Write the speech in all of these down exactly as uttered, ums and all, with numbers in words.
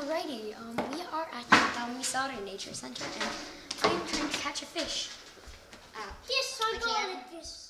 Alrighty, um, we are at the Damisara Nature Center and I am trying to catch a fish. Uh, yes, I got it. This.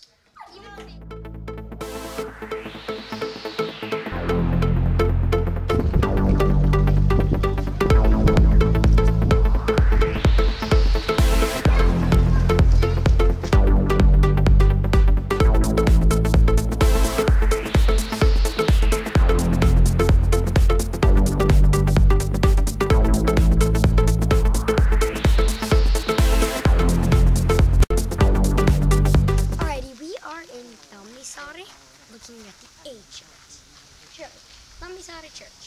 Looking at the A church. Church. Damisara Church.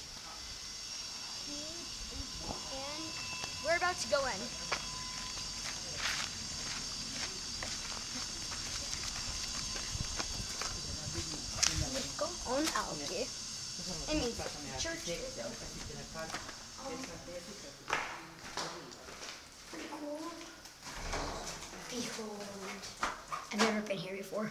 And we're about to go in. Let's go on out here. I mean, the church is open. Um, pretty cool. Behold. I've never been here before.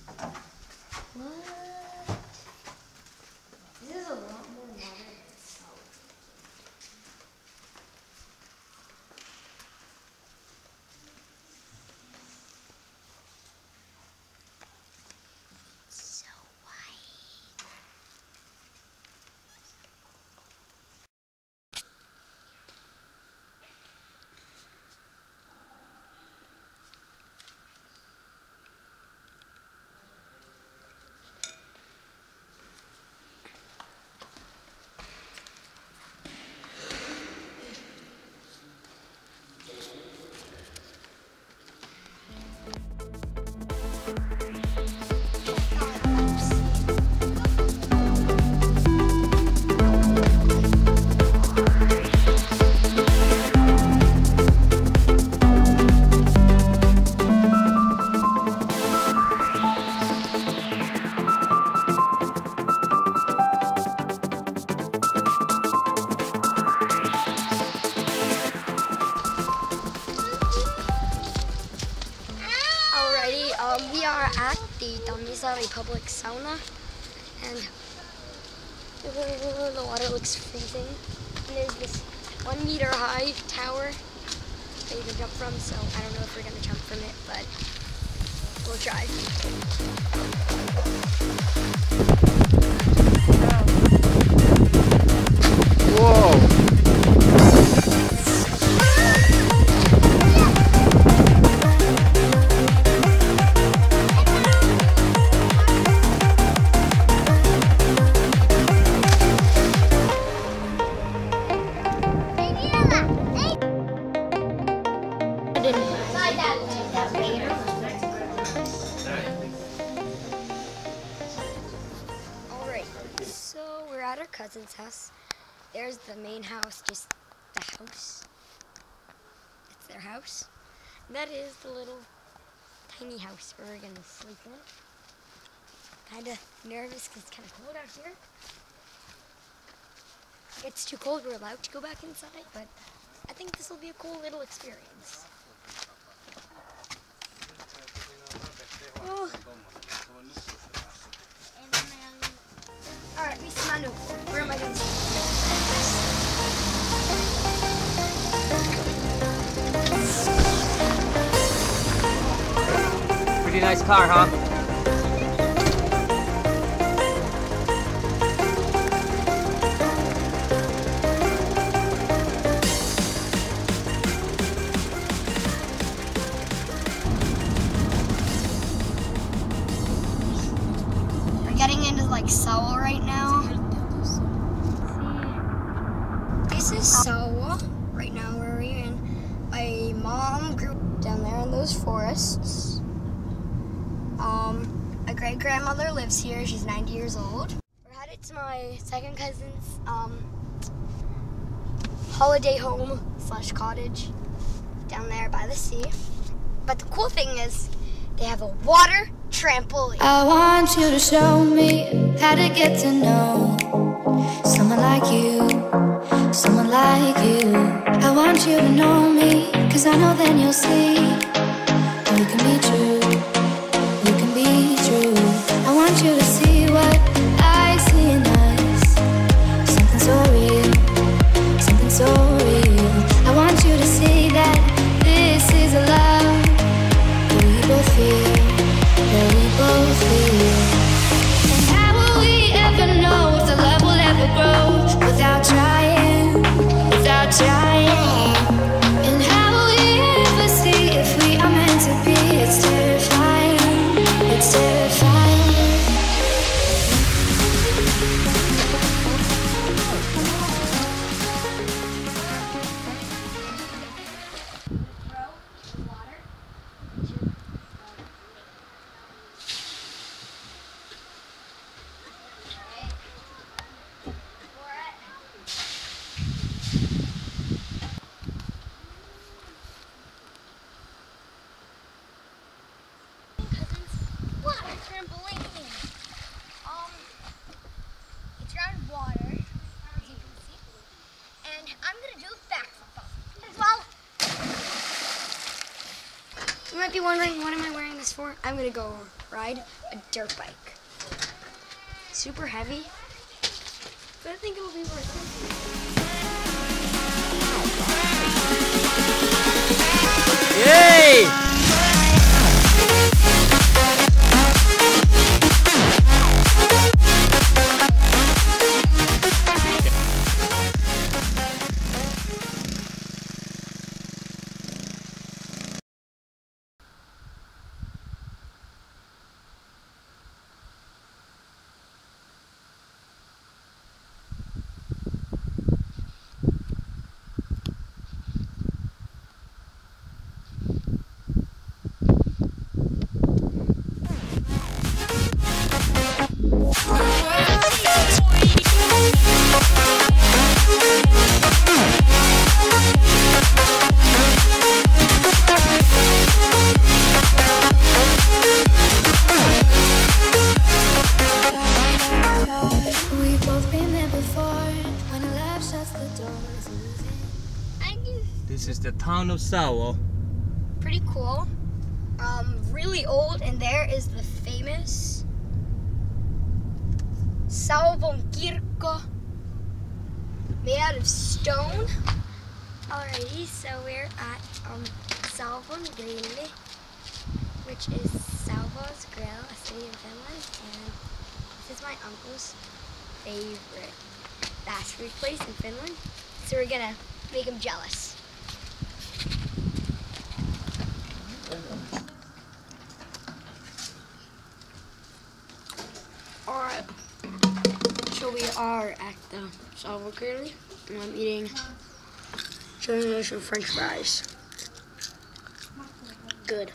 What? This is a lot more modern than itself. So white. Um, we are at the Damisara Public Sauna, and uh, the water looks freezing. And there's this one meter high tower that you can jump from, so I don't know if we're going to jump from it, but we'll try. Whoa! Alright, so we're at our cousin's house. There's the main house, just the house. It's their house. And that is the little tiny house where we're going to sleep in. Kind of nervous because it's kind of cold out here. If it's too cold, we're allowed to go back inside, but I think this will be a cool little experience. Oh. Alright, Miss Manu, where am I going to sit? Pretty nice car, huh? Getting into like Sawa right now. This is Sawa right now where we're in. My mom grew up down there in those forests. Um, my great grandmother lives here. She's ninety years old. We're headed to my second cousin's um, holiday home slash cottage down there by the sea. But the cool thing is they have a water trampoline. I want you to show me how to get to know someone like you, someone like you. I want you to know me, cause I know then you'll see you can be true, you can be true. I want you to see what I see in us, something so real, I'm gonna do backflip as well. You might be wondering, what am I wearing this for? I'm gonna go ride a dirt bike. Super heavy, but I think it'll be worth it. Yay! This is the town of Salvo. Pretty cool. Um, really old, and there is the famous Salvonkirkko, made out of stone. Alrighty, so we're at um, Salvon Grilli, which is Salvo's Grill, a city in Finland, and this is my uncle's favorite fast food place in Finland. So we're gonna make him jealous. Alright, so we are at the Salvo Grilli, and I'm eating Chinese and French fries. Good.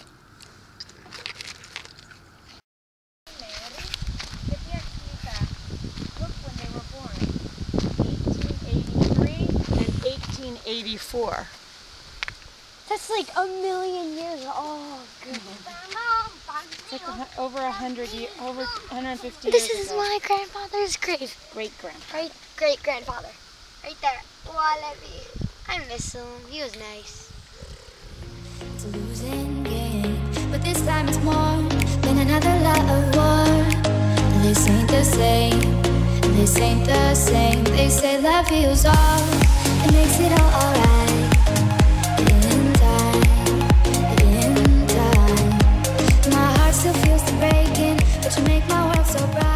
Look when they were born, eighteen eighty-three and eighteen eighty-four. That's like a million years old. Good. It's like a, hu- over a hundred years, over one hundred fifty This years is ago. my grandfather's grave. Great grandpa. Great great grandfather. Right there. Wallaby. I miss him. He was nice. It's a losing game, but this time it's more than another lot of war. This ain't the same, this ain't the same. They say love heals all, it makes it all alright. In time, in time, my heart still feels the breaking, but you make my world so bright.